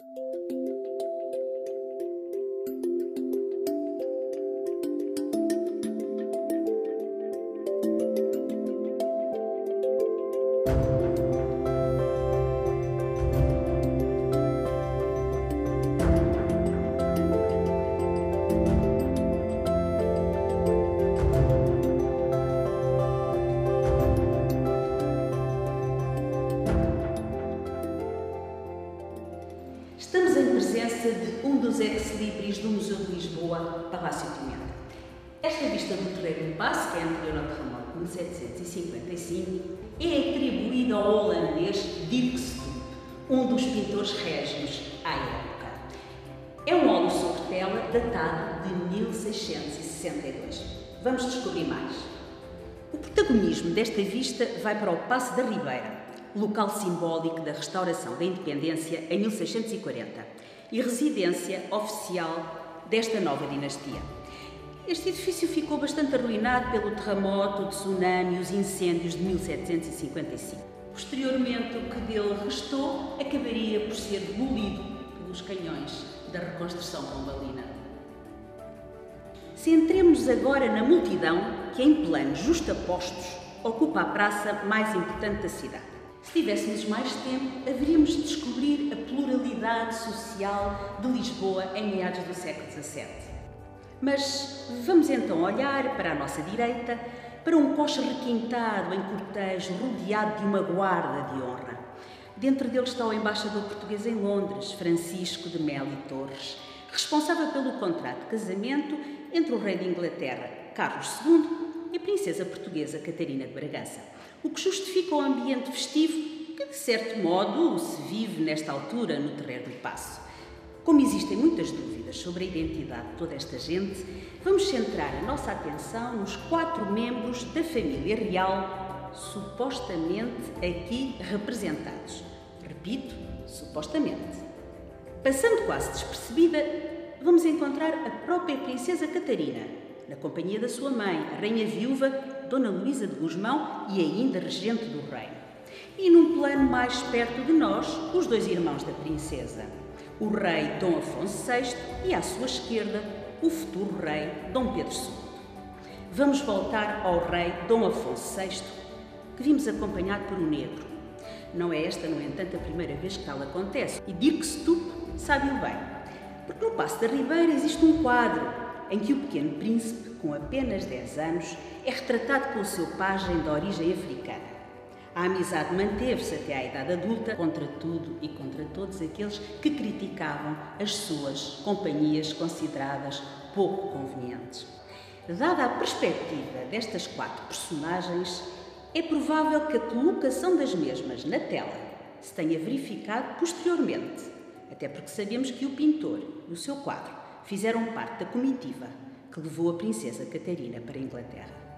Estamos em presença de um dos ex-libris do Museu de Lisboa, Palácio Pimenta. Esta vista do Terreiro do Paço, que é anterior ao terremoto de 1755, é atribuída ao holandês Dirk Stoop, um dos pintores régios à época. É um óleo sobre tela datado de 1662. Vamos descobrir mais. O protagonismo desta vista vai para o Paço da Ribeira, local simbólico da restauração da independência em 1640 e residência oficial desta nova dinastia. Este edifício ficou bastante arruinado pelo terremoto, o tsunami e os incêndios de 1755. Posteriormente, o que dele restou acabaria por ser demolido pelos canhões da reconstrução pombalina. Centremos-nos agora na multidão que, em planos justapostos, ocupa a praça mais importante da cidade. Se tivéssemos mais tempo, haveríamos de descobrir a pluralidade social de Lisboa em meados do século XVII. Mas vamos então olhar para a nossa direita, para um coche requintado em cortejo, rodeado de uma guarda de honra. Dentro dele está o embaixador português em Londres, Francisco de Melo e Torres, responsável pelo contrato de casamento entre o rei de Inglaterra, Carlos II, e a princesa portuguesa Catarina de Bragança, o que justifica o ambiente festivo que, de certo modo, se vive nesta altura no Terreiro do Paço. Como existem muitas dúvidas sobre a identidade de toda esta gente, vamos centrar a nossa atenção nos 4 membros da família real supostamente aqui representados. Repito, supostamente. Passando quase despercebida, vamos encontrar a própria princesa Catarina, na companhia da sua mãe, a rainha viúva Dona Luísa de Gusmão e ainda regente do reino. E num plano mais perto de nós, os 2 irmãos da princesa, o rei Dom Afonso VI e, à sua esquerda, o futuro rei Dom Pedro II. Vamos voltar ao rei Dom Afonso VI, que vimos acompanhado por um negro. Não é esta, no entanto, a primeira vez que tal acontece, e Dirk Stoop sabe-o bem, porque no Paço da Ribeira existe um quadro em que o pequeno príncipe, com apenas 10 anos, é retratado pelo seu pajem de origem africana. A amizade manteve-se até à idade adulta, contra tudo e contra todos aqueles que criticavam as suas companhias consideradas pouco convenientes. Dada a perspectiva destas 4 personagens, é provável que a colocação das mesmas na tela se tenha verificado posteriormente, até porque sabemos que o pintor e o seu quadro fizeram parte da comitiva que levou a princesa Catarina para a Inglaterra.